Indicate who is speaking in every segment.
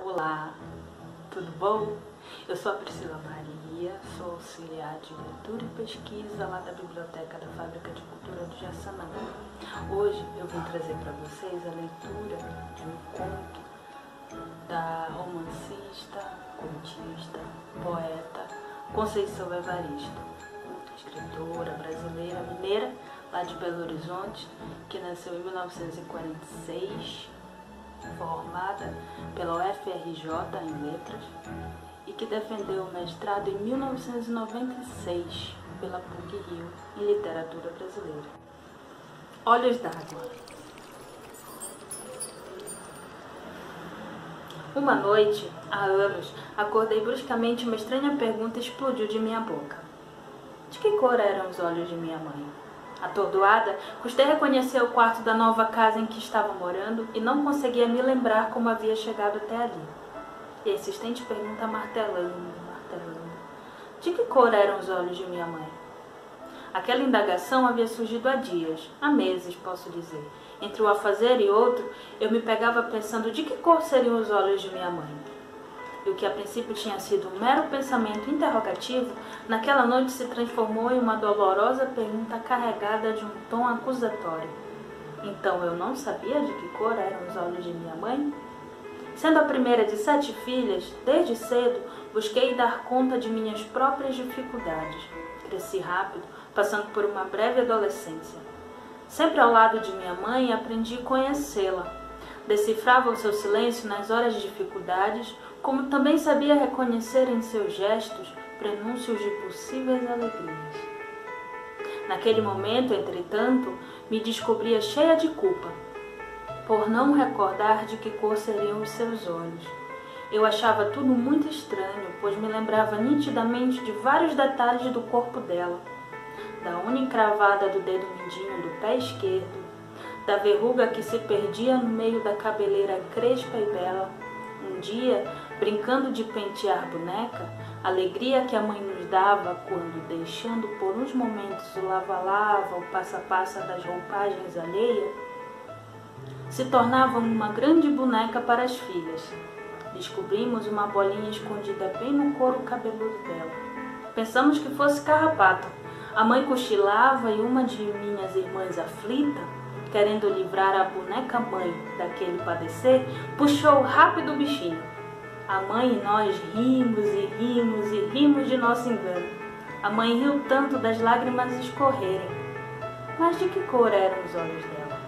Speaker 1: Olá, tudo bom? Eu sou a Priscila Maria, sou auxiliar de leitura e pesquisa lá da Biblioteca da Fábrica de Cultura do Jaçanã. Hoje eu vim trazer para vocês a leitura de um conto da romancista, contista, poeta Conceição Evaristo, escritora brasileira mineira lá de Belo Horizonte, que nasceu em 1946, formada pela UFRJ em Letras e que defendeu o mestrado em 1996 pela PUC-Rio em Literatura Brasileira. Olhos d'Água. Uma noite, há anos, acordei bruscamente e uma estranha pergunta explodiu de minha boca. De que cor eram os olhos de minha mãe? Atordoada, custei reconhecer o quarto da nova casa em que estava morando e não conseguia me lembrar como havia chegado até ali. E a insistente pergunta martelando. De que cor eram os olhos de minha mãe? Aquela indagação havia surgido há dias, há meses, posso dizer. Entre um afazer e outro, eu me pegava pensando de que cor seriam os olhos de minha mãe. E o que a princípio tinha sido um mero pensamento interrogativo, naquela noite se transformou em uma dolorosa pergunta carregada de um tom acusatório. Então eu não sabia de que cor eram os olhos de minha mãe? Sendo a primeira de 7 filhas, desde cedo busquei dar conta de minhas próprias dificuldades. Cresci rápido, passando por uma breve adolescência. Sempre ao lado de minha mãe aprendi a conhecê-la. Decifrava o seu silêncio nas horas de dificuldades, como também sabia reconhecer em seus gestos prenúncios de possíveis alegrias. Naquele momento, entretanto, me descobria cheia de culpa, por não recordar de que cor seriam os seus olhos. Eu achava tudo muito estranho, pois me lembrava nitidamente de vários detalhes do corpo dela, da unha encravada do dedo mindinho do pé esquerdo, da verruga que se perdia no meio da cabeleira crespa e bela. Um dia, brincando de pentear boneca, a alegria que a mãe nos dava quando, deixando por uns momentos o lava-lava, o passa-passa das roupagens alheias, se tornava uma grande boneca para as filhas. Descobrimos uma bolinha escondida bem no couro cabeludo dela. Pensamos que fosse carrapato. A mãe cochilava e uma de minhas irmãs aflita, querendo livrar a boneca-mãe daquele padecer, puxou rápido o bichinho. A mãe e nós rimos e rimos e rimos de nosso engano. A mãe riu tanto das lágrimas escorrerem. Mas de que cor eram os olhos dela?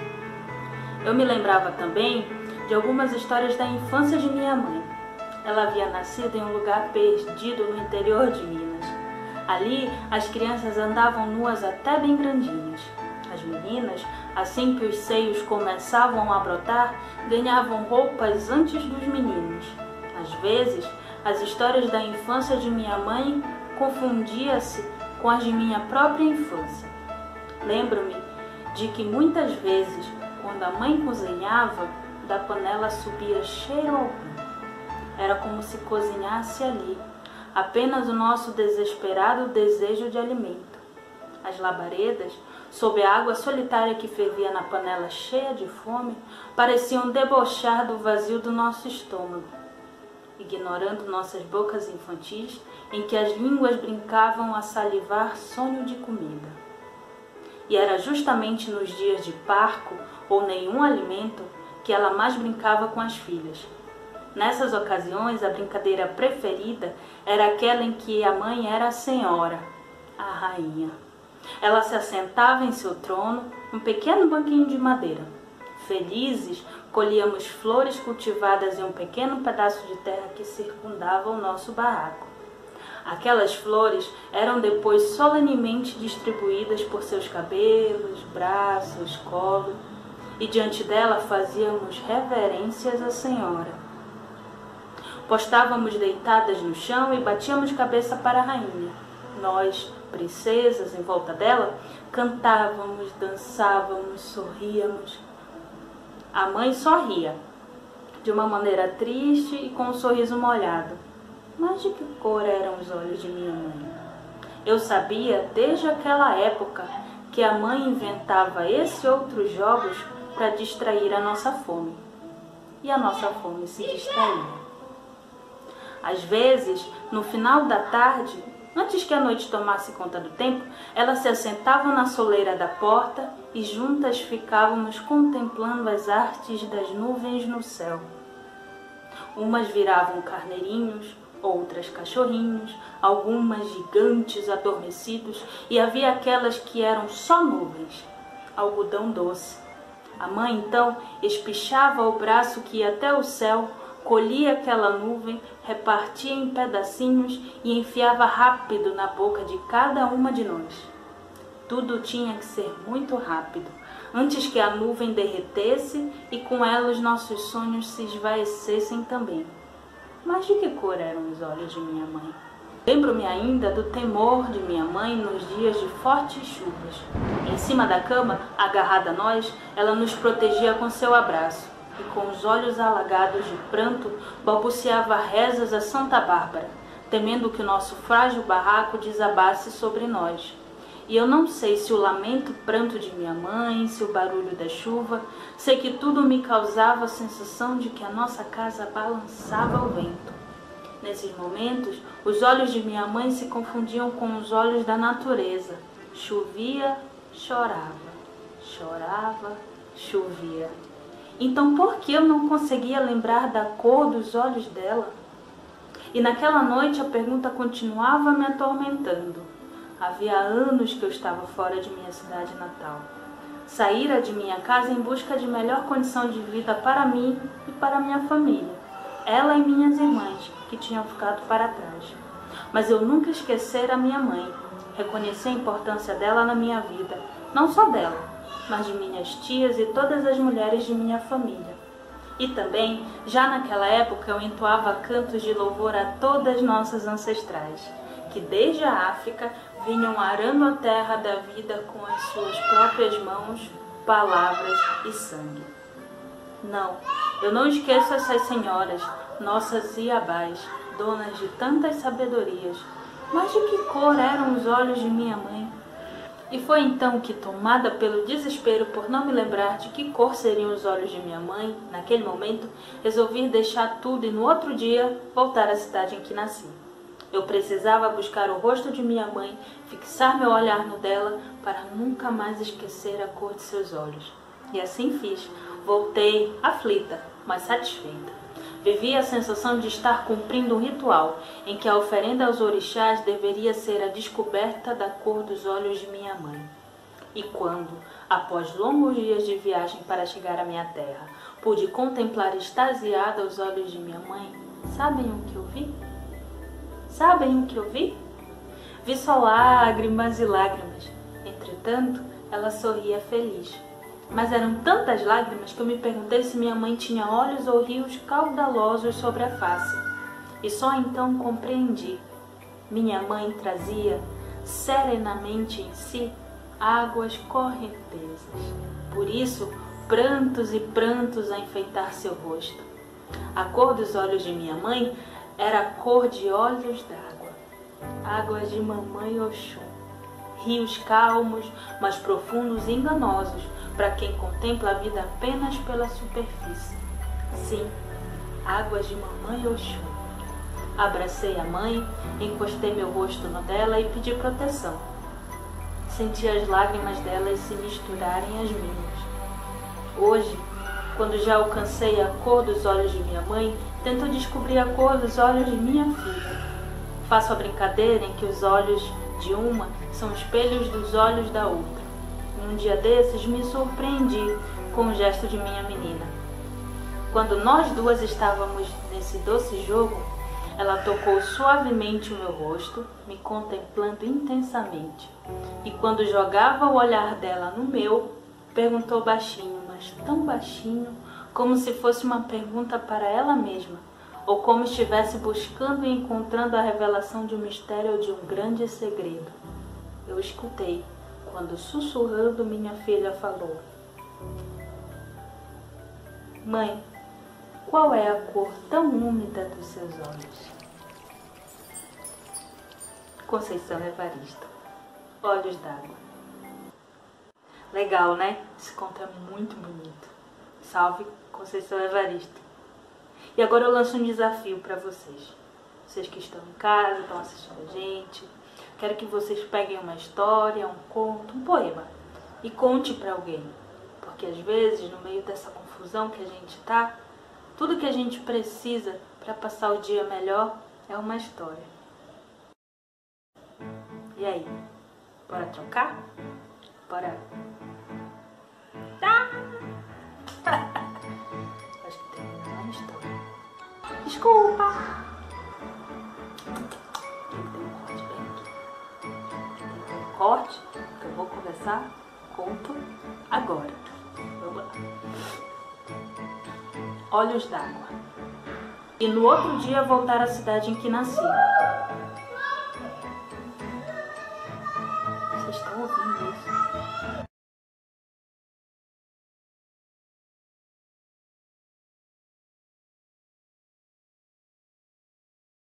Speaker 1: Eu me lembrava também de algumas histórias da infância de minha mãe. Ela havia nascido em um lugar perdido no interior de Minas. Ali, as crianças andavam nuas até bem grandinhas. As meninas, assim que os seios começavam a brotar, ganhavam roupas antes dos meninos. Às vezes, as histórias da infância de minha mãe confundiam-se com as de minha própria infância. Lembro-me de que muitas vezes, quando a mãe cozinhava, da panela subia cheiro algum. Era como se cozinhasse ali, apenas o nosso desesperado desejo de alimento. As labaredas, sob a água solitária que fervia na panela cheia de fome, pareciam debochar do vazio do nosso estômago, ignorando nossas bocas infantis, em que as línguas brincavam a salivar sonho de comida. E era justamente nos dias de parco ou nenhum alimento que ela mais brincava com as filhas. Nessas ocasiões, a brincadeira preferida era aquela em que a mãe era a senhora, a rainha. Ela se assentava em seu trono, um pequeno banquinho de madeira. Felizes, colhíamos flores cultivadas em um pequeno pedaço de terra que circundava o nosso barraco. Aquelas flores eram depois solenemente distribuídas por seus cabelos, braços, colo, e diante dela fazíamos reverências à senhora. Postávamos deitadas no chão e batíamos cabeça para a rainha. Nós, princesas, em volta dela, cantávamos, dançávamos, sorríamos. A mãe sorria, de uma maneira triste e com um sorriso molhado. Mas de que cor eram os olhos de minha mãe? Eu sabia, desde aquela época, que a mãe inventava esse e outros jogos para distrair a nossa fome. e a nossa fome se distraía. Às vezes, no final da tarde, antes que a noite tomasse conta do tempo, ela se assentava na soleira da porta e juntas ficávamos contemplando as artes das nuvens no céu. Umas viravam carneirinhos, outras cachorrinhos, algumas gigantes adormecidos, e havia aquelas que eram só nuvens, algodão doce. A mãe então espichava o braço que ia até o céu, colhia aquela nuvem, repartia em pedacinhos e enfiava rápido na boca de cada uma de nós. Tudo tinha que ser muito rápido, antes que a nuvem derretesse e com ela os nossos sonhos se esvaecessem também. Mas de que cor eram os olhos de minha mãe? Lembro-me ainda do temor de minha mãe nos dias de fortes chuvas. Em cima da cama, agarrada a nós, ela nos protegia com seu abraço e com os olhos alagados de pranto balbuciava rezas a Santa Bárbara, temendo que o nosso frágil barraco desabasse sobre nós. E eu não sei se o lamento pranto de minha mãe, se o barulho da chuva, sei que tudo me causava a sensação de que a nossa casa balançava ao vento. Nesses momentos, os olhos de minha mãe se confundiam com os olhos da natureza. Chovia, chorava, chorava, chovia. Então por que eu não conseguia lembrar da cor dos olhos dela? E naquela noite a pergunta continuava me atormentando. Havia anos que eu estava fora de minha cidade natal. Saíra de minha casa em busca de melhor condição de vida para mim e para minha família. Ela e minhas irmãs, que tinham ficado para trás. Mas eu nunca esquecera a minha mãe. Reconheci a importância dela na minha vida. Não só dela, mas de minhas tias e todas as mulheres de minha família. E também, já naquela época, eu entoava cantos de louvor a todas nossas ancestrais, que desde a África vinham arando a terra da vida com as suas próprias mãos, palavras e sangue. Não, eu não esqueço essas senhoras, nossas iabás, donas de tantas sabedorias. Mas de que cor eram os olhos de minha mãe? E foi então que, tomada pelo desespero por não me lembrar de que cor seriam os olhos de minha mãe, naquele momento, resolvi deixar tudo e no outro dia voltar à cidade em que nasci. Eu precisava buscar o rosto de minha mãe, fixar meu olhar no dela, para nunca mais esquecer a cor de seus olhos. E assim fiz. Voltei aflita, mas satisfeita. Vivia a sensação de estar cumprindo um ritual, em que a oferenda aos orixás deveria ser a descoberta da cor dos olhos de minha mãe. E quando, após longos dias de viagem para chegar à minha terra, pude contemplar extasiada os olhos de minha mãe, sabem o que eu vi? Sabem o que eu vi? Vi só lágrimas e lágrimas. Entretanto, ela sorria feliz. Mas eram tantas lágrimas que eu me perguntei se minha mãe tinha olhos ou rios caudalosos sobre a face. E só então compreendi. Minha mãe trazia serenamente em si águas correntezas. Por isso, prantos e prantos a enfeitar seu rosto. A cor dos olhos de minha mãe era a cor de olhos d'água, águas de mamãe Oxum, rios calmos, mas profundos e enganosos para quem contempla a vida apenas pela superfície. Sim, águas de mamãe Oxum. Abracei a mãe, encostei meu rosto no dela e pedi proteção. Senti as lágrimas delas se misturarem às minhas. Hoje, quando já alcancei a cor dos olhos de minha mãe, tento descobrir a cor dos olhos de minha filha. Faço a brincadeira em que os olhos de uma são espelhos dos olhos da outra. Um dia desses me surpreendi com o gesto de minha menina. Quando nós duas estávamos nesse doce jogo, ela tocou suavemente o meu rosto, me contemplando intensamente. E quando jogava o olhar dela no meu, perguntou baixinho, mas tão baixinho, como se fosse uma pergunta para ela mesma, ou como estivesse buscando e encontrando a revelação de um mistério ou de um grande segredo. Eu escutei, quando sussurrando minha filha falou: Mãe, qual é a cor tão úmida dos seus olhos? Conceição Evaristo. Olhos d'água. Legal, né? Esse conto é muito bonito. Salve Conceição Evaristo. E agora eu lanço um desafio para vocês. Vocês que estão em casa, estão assistindo a gente. Quero que vocês peguem uma história, um conto, um poema e conte para alguém. Porque às vezes, no meio dessa confusão que a gente tá, tudo que a gente precisa para passar o dia melhor é uma história. E aí? Bora trocar? Bora? Ah! Acho que tem uma história. Desculpa! Tem que ter um corte bem aqui. Tem que ter um corte que eu vou começar. Conto agora. Vamos lá. Olhos d'água. E no outro dia voltar à cidade em que nasci.